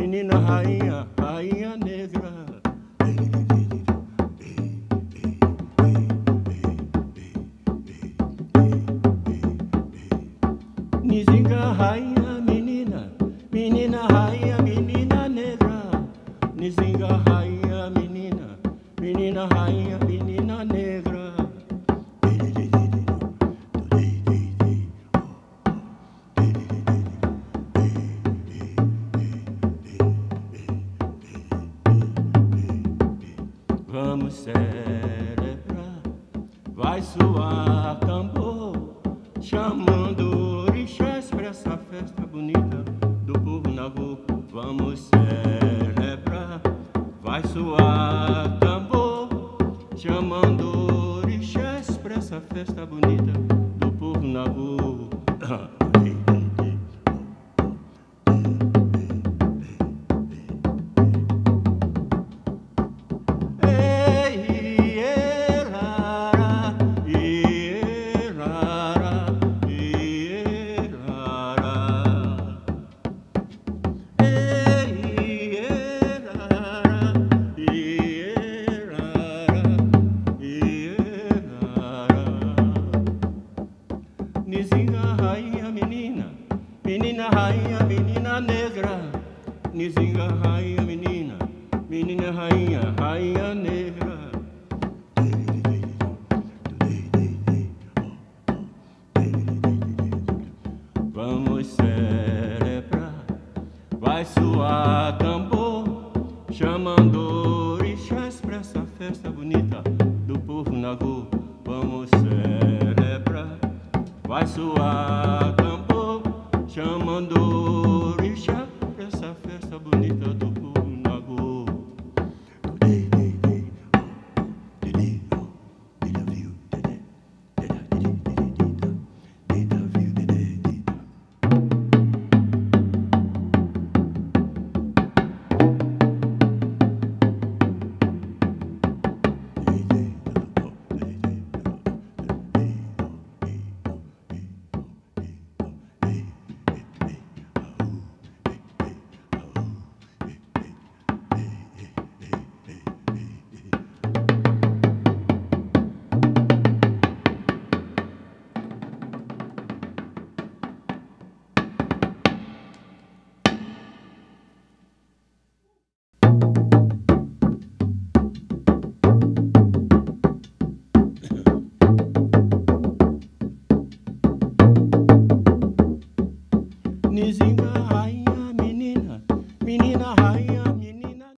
menina rainha, rainha negra. Nizinga rainha, menina, menina rainha, menina negra. Nizinga rainha, menina, menina rainha, menina negra. Vamos celebrar, vai soar tambor, chamando orixás pra essa festa bonita do povo na rua. Vamos celebrar, vai soar tambor, chamando orixás pra essa festa bonita do povo na rua. Nizinga rainha, menina, menina rainha, menina negra. Nizinga rainha, menina, menina rainha, rainha negra. Vamos celebrar, vai soar tambor, chamando orixás pra essa festa bonita do povo na rua. Vamos celebrar, vai soar tambor, chamando orixás